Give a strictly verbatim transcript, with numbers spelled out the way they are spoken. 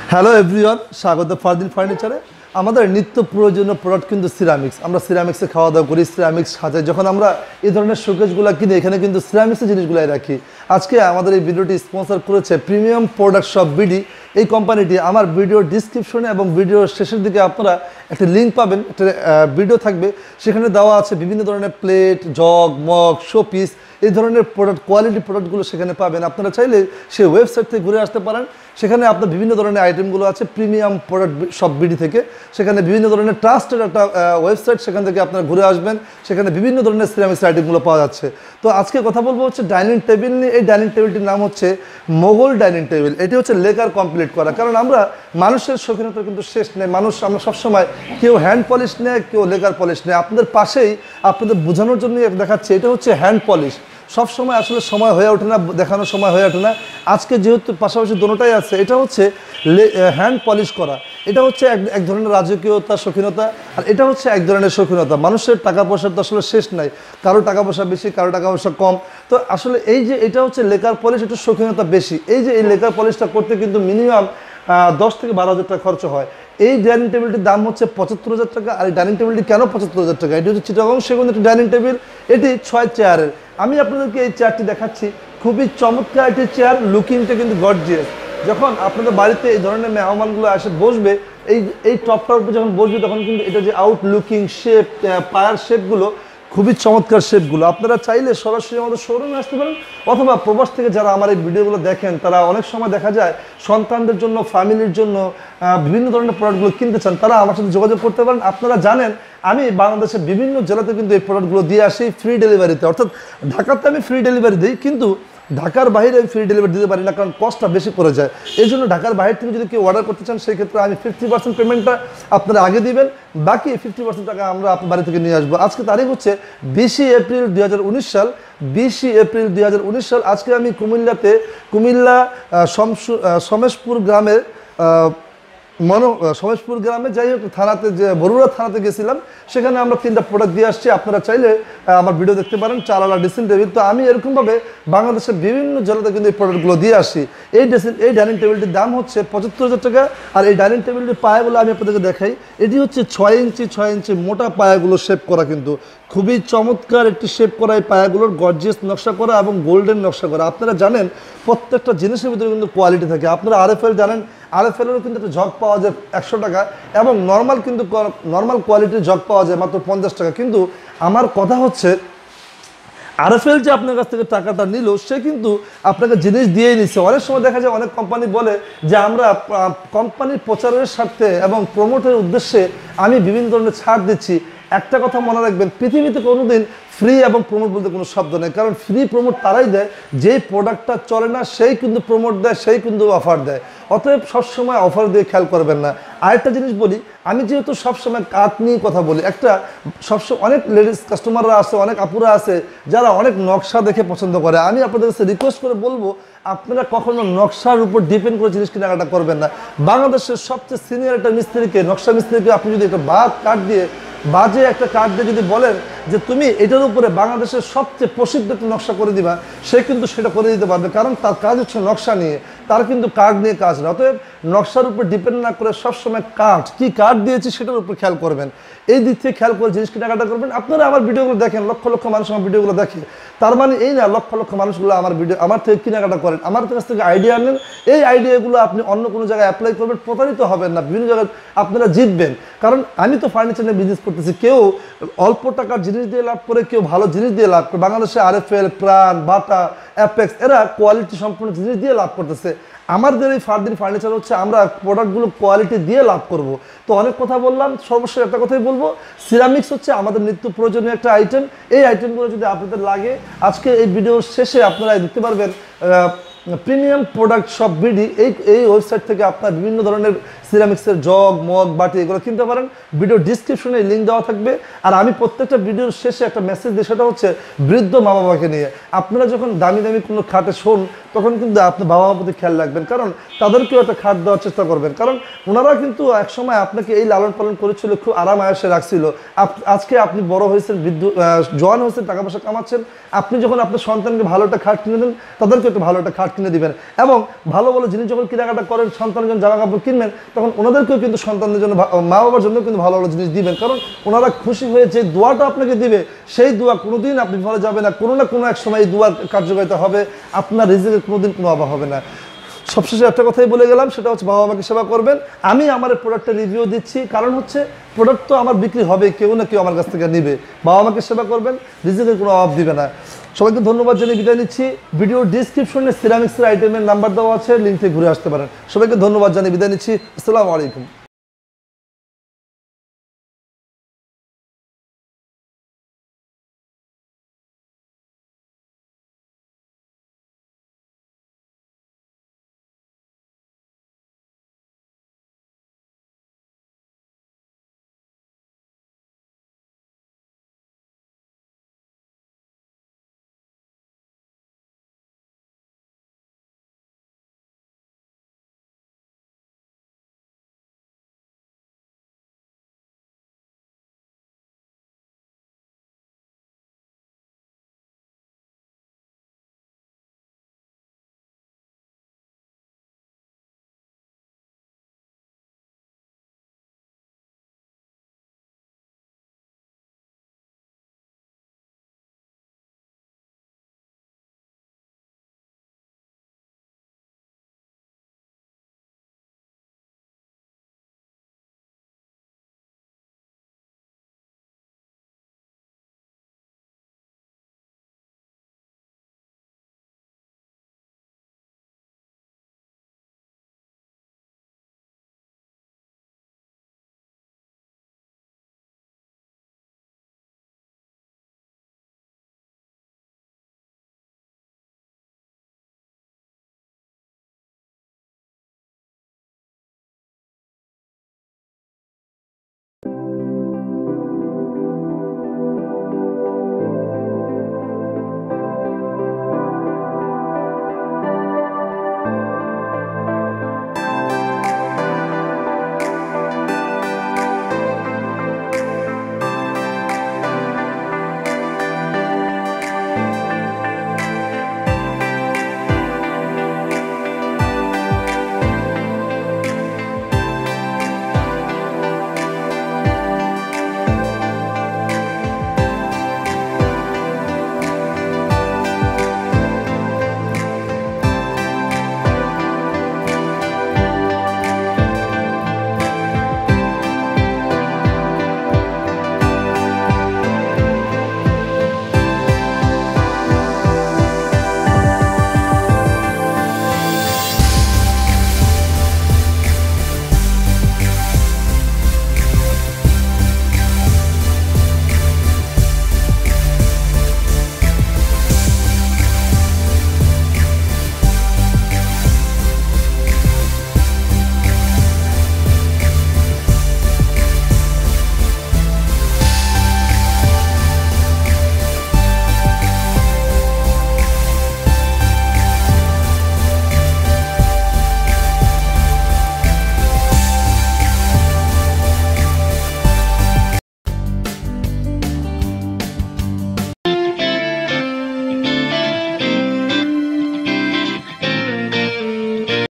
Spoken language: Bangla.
হ্যালো এভরিওয়ান, স্বাগত ফারদিন ফার্নিচারে। আমাদের নিত্য প্রয়োজনীয় প্রোডাক্ট কিন্তু সিরামিক্স। আমরা সিরামিক্সে খাওয়া দাওয়া করি, সিরামিক্স সাজাই। যখন আমরা এই ধরনের শোকেসগুলো কিনি, এখানে কিন্তু সিরামিক্সের জিনিসগুলাই রাখি। আজকে আমাদের এই ভিডিওটি স্পন্সর করেছে প্রিমিয়াম প্রোডাক্ট শপ বিডি। এই কোম্পানিটি আমার ভিডিওর ডিসক্রিপশনে এবং ভিডিওর শেষের দিকে আপনারা একটা লিঙ্ক পাবেন, একটা ভিডিও থাকবে, সেখানে দেওয়া আছে বিভিন্ন ধরনের প্লেট, জগ, মগ, শোপিস, এই ধরনের প্রোডাক্ট, কোয়ালিটি প্রোডাক্টগুলো সেখানে পাবেন। আপনারা চাইলে সেই ওয়েবসাইট থেকে ঘুরে আসতে পারেন। সেখানে আপনার বিভিন্ন ধরনের আইটেমগুলো আছে প্রিমিয়াম প্রোডাক্ট শপ বিডি থেকে। সেখানে বিভিন্ন ধরনের ট্রাস্টেড একটা ওয়েবসাইট, সেখান থেকে আপনারা ঘুরে আসবেন। সেখানে বিভিন্ন ধরনের সিরামিক্স আইটেমগুলো পাওয়া যাচ্ছে। তো আজকে কথা বলবো হচ্ছে ডাইনিং টেবিল নিয়ে। এই ডাইনিং টেবিলটির নাম হচ্ছে মোগল ডাইনিং টেবিল। এটি হচ্ছে লেকার কমপ্লিট করা, কারণ আমরা মানুষের শৌখিনতা কিন্তু শেষ নেই। মানুষ আমরা সবসময় কেউ হ্যান্ড পলিশ নেয়, কেউ লেকার পলিশ নেয়। আপনাদের পাশেই আপনাদের বোঝানোর জন্য দেখাচ্ছে, এটা হচ্ছে হ্যান্ড পলিশ। সব সময় আসলে সময় হয়ে ওঠে না, দেখানোর সময় হয়ে ওঠে না। আজকে যেহেতু পাশাপাশি দোনোটাই আছে, এটা হচ্ছে হ্যান্ড পলিশ করা। এটা হচ্ছে এক এক ধরনের রাজকীয়তা, শৌখিনতা, আর এটা হচ্ছে এক ধরনের শৌখিনতা। মানুষের টাকা পয়সার তো আসলে শেষ নাই, কারো টাকা পয়সা বেশি, কারো টাকা পয়সা কম। তো আসলে এই যে এটা হচ্ছে লেকার পলিশ, একটু শৌখিনতা বেশি। এই যে এই লেকার পলিশটা করতে কিন্তু মিনিমাম দশ থেকে বারো হাজার টাকা খরচ হয়। এই ডাইনিং টেবিলটির দাম হচ্ছে পঁচাত্তর হাজার টাকা। আর এই ডাইনিং টেবিলটি কেন পঁচাত্তর হাজার টাকা? এটি হচ্ছে চিটাগং সেগুন একটি ডাইনিং টেবিল। এটি ছয় চেয়ারের। আমি আপনাদেরকে এই চেয়ারটি দেখাচ্ছি, খুবই চমৎকার একটি চেয়ার। লুকিংটা কিন্তু গর্জিয়াস। যখন আপনাদের বাড়িতে এই ধরনের মেহমানগুলো এসে বসবে, এই এই টপটার উপর যখন বসবে, তখন কিন্তু এটা যে আউট লুকিং শেপ, পায়ার শেপগুলো খুবই চমৎকার শেপগুলো। আপনারা চাইলে সরাসরি আমাদের শোরুমে আসতে পারেন, অথবা প্রবাস থেকে যারা আমার এই ভিডিওগুলো দেখেন, তারা অনেক সময় দেখা যায় সন্তানদের জন্য, ফ্যামিলির জন্য বিভিন্ন ধরনের প্রোডাক্টগুলো কিনতে চান, তারা আমার সাথে যোগাযোগ করতে পারেন। আপনারা জানেন আমি বাংলাদেশের বিভিন্ন জেলাতে কিন্তু এই প্রোডাক্টগুলো দিয়ে আসি ফ্রি ডেলিভারিতে। অর্থাৎ ঢাকাতে আমি ফ্রি ডেলিভারি দিই, কিন্তু ঢাকার বাইরে আমি ফ্রি ডেলিভারি দিতে পারি না, কারণ কস্টটা বেশি পড়ে যায়। এই জন্য ঢাকার বাইরে থেকে যদি কেউ অর্ডার করতে চান, সেই ক্ষেত্রে আমি ফিফটি পার্সেন্ট পেমেন্টটা আপনারা আগে দিবেন, বাকি ফিফটি পার্সেন্ট টাকা আমরা আপনার বাড়ি থেকে নিয়ে আসবো। আজকে তারিখ হচ্ছে বিশে এপ্রিল দুই হাজার উনিশ সাল বিশে এপ্রিল দুই হাজার উনিশ সাল। আজকে আমি কুমিল্লাতে, কুমিল্লা সমেশপুর গ্রামের মনো সমেশপুর গ্রামে, যাই হোক থানাতে, যে বরুড়া থানাতে গেছিলাম, সেখানে আমরা তিনটা প্রোডাক্ট দিয়ে আসছি। আপনারা চাইলে আমার ভিডিও দেখতে পারেন, চালালা ড্রেসিং টেবিল। তো আমি এরকমভাবে বাংলাদেশের বিভিন্ন জেলাতে কিন্তু এই প্রোডাক্টগুলো দিয়ে আসি। এই ড্রেসিং এই ডাইনিং টেবিলটির দাম হচ্ছে পঁচাত্তর হাজার টাকা। আর এই ডাইনিং টেবিলটির পায়াগুলো আমি আপনাদেরকে দেখাই। এটি হচ্ছে ছয় ইঞ্চি ছয় ইঞ্চি মোটা পায়াগুলো শেপ করা, কিন্তু খুবই চমৎকার একটি শেপ করা। এই পায়াগুলোর গর্জিয়াস নকশা করা এবং গোল্ডেন নকশা করা। আপনারা জানেন প্রত্যেকটা জিনিসের ভিতরে কিন্তু কোয়ালিটি থাকে। আপনারা আরএফএল জানেন, আরএফএলেরও কিন্তু একটা জগ পাওয়া যায় একশো টাকা, এবং নর্মাল কিন্তু নর্মাল কোয়ালিটির জগ পাওয়া যায় মাত্র পঞ্চাশ টাকা। কিন্তু আমার কথা হচ্ছে, আরএফএল যে আপনার কাছ থেকে টাকাটা নিল, সে কিন্তু আপনাকে জিনিস দিয়েই নিচ্ছে। অনেক সময় দেখা যায় অনেক কোম্পানি বলে যে আমরা কোম্পানির প্রচারের স্বার্থে এবং প্রমোটের উদ্দেশ্যে আমি বিভিন্ন ধরনের ছাড় দিচ্ছি। একটা কথা মনে রাখবেন, পৃথিবীতে কোনোদিন ফ্রি এবং প্রমোট বলতে কোনো শব্দ নেই। কারণ ফ্রি প্রমোট তারাই দেয়, যেই প্রোডাক্টটা চলে না সেই কিন্তু প্রমোট দেয়, সেই কিন্তু অফার দেয়। অতএব সবসময় অফার দিয়ে খেয়াল করবেন না। আরেকটা জিনিস বলি, আমি যেহেতু সবসময় কাঠ নিয়ে কথা বলি, একটা সবসময় অনেক লেডিস কাস্টমাররা আছে, অনেক আপুরা আছে যারা অনেক নকশা দেখে পছন্দ করে। আমি আপনাদের কাছে রিকোয়েস্ট করে বলবো, আপনারা কখনো নকশার উপর ডিপেন্ড করে জিনিস কেনাকাটা করবেন না। বাংলাদেশের সবচেয়ে সিনিয়র একটা মিস্ত্রিকে, নকশা মিস্ত্রিকে আপনি যদি একটা বাদ কাঠ দিয়ে, বাজে একটা কাঠ দিয়ে যদি বলেন যে তুমি এটার উপরে বাংলাদেশের সবচেয়ে প্রসিদ্ধ একটা নকশা করে দিবা, সে কিন্তু সেটা করে দিতে পারবে, কারণ তার কাজ হচ্ছে নকশা নিয়ে, তার কিন্তু কাঠ নিয়ে কাজ না। অতএব নকশার উপর ডিপেন্ড না করে সবসময় কাঠ, কি কাঠ দিয়েছি সেটার উপর খেয়াল করবেন। এই দিক থেকে খেয়াল করে জিনিস কেনাকাটা করবেন। আপনারা আমার ভিডিওগুলো দেখেন, লক্ষ লক্ষ মানুষ আমার ভিডিওগুলো দেখে, তার মানে এই না লক্ষ লক্ষ মানুষগুলো আমার ভিডিও আমার থেকে কেনাকাটা করেন, আমার কাছ থেকে আইডিয়া আনেন। এই আইডিয়াগুলো আপনি অন্য কোনো জায়গায় অ্যাপ্লাই করবেন, প্রতারিত হবেন না, বিভিন্ন জায়গায় আপনারা জিতবেন। কারণ আমি তো ফার্নিচার নিয়ে বিজনেস করতেছি, কেউ অল্প টাকার জিনিস দিয়ে লাভ করে, কেউ ভালো জিনিস দিয়ে লাভ করে। বাংলাদেশে আরএফএল, প্রাণ, বাটা, অ্যাপেক্স, এরা কোয়ালিটি সম্পূর্ণ জিনিস দিয়ে লাভ করতেছে। আমাদের এই ফারদিন ফার্নিচার হচ্ছে আমরা প্রোডাক্টগুলো কোয়ালিটি দিয়ে লাভ করব। তো অনেক কথা বললাম, সর্বশেষ একটা কথাই বলবো, সিরামিক্স হচ্ছে আমাদের নিত্য প্রয়োজনীয় একটা আইটেম। এই আইটেমগুলো যদি আপনাদের লাগে, আজকে এই ভিডিওর শেষে আপনারা দেখতে পারবেন প্রিমিয়াম প্রোডাক্ট শপ বিডি, এই এই ওয়েবসাইট থেকে আপনার বিভিন্ন ধরনের সিরামিক্সের জগ মগ বাটি এগুলো কিনতে পারেন। ভিডিও ডিসক্রিপশনে লিঙ্ক দেওয়া থাকবে। আর আমি প্রত্যেকটা ভিডিওর শেষে একটা মেসেজ দিই, সেটা হচ্ছে বৃদ্ধ মা বাবাকে নিয়ে আপনারা যখন দামি দামি কোনো খাটে শোন তখন কিন্তু আপনার বাবা মার প্রতি খেয়াল রাখবেন, কারণ তাদেরকেও একটা খাট দেওয়ার চেষ্টা করবেন, কারণ ওনারা কিন্তু একসময় আপনাকে এই লালন পালন করেছিল, খুব আরাম আয়েসে রাখছিল। আজকে আপনি বড় হয়েছেন, বৃদ্ধ জওয়ান হয়েছেন, টাকা পয়সা কামাচ্ছেন, আপনি যখন আপনার সন্তানকে ভালো একটা খাট কিনে দেন তাদেরকে একটু ভালো একটা খাট কিনে দিবেন। এবং ভালো ভালো জিনিস যখন কেনাকাটা করেন, সন্তানের জন্য জামা কাপড় কিনবেন, তখন ওনাদেরকেও কিন্তু সন্তানদের জন্য মা বাবার জন্য কিন্তু ভালো ভালো জিনিস দিবেন, কারণ ওনারা খুশি হয়ে যে দোয়াটা আপনাকে দিবে সেই দোয়া কোনোদিন আপনি ফলে যাবে না, কোনো না কোনো এক সময় এই দোয়ার কার্যকারিতা হবে, আপনার রিজিকের কোনোদিন কোনো অভাব হবে না। সবশেষে একটা কথাই বলে গেলাম, সেটা হচ্ছে বাবা মাকে সেবা করবেন। আমি আমার প্রোডাক্টের রিভিউ দিচ্ছি, কারণ হচ্ছে প্রোডাক্ট তো আমার বিক্রি হবে, কেউ না কেউ আমার কাছ থেকে নিবে। বাবা মাকে সেবা করবেন, রিজিকের কোনো অভাব দিবে না। সবাইকে ধন্যবাদ জানিয়ে বিদায় নিচ্ছি। ভিডিও ডিসক্রিপশনে সিরামিক্সের আইটেমের নাম্বার দেওয়া আছে, লিঙ্ক থেকে ঘুরে আসতে পারেন। সবাইকে ধন্যবাদ জানিয়ে বিদায় নিচ্ছি। আসসালামু আলাইকুম।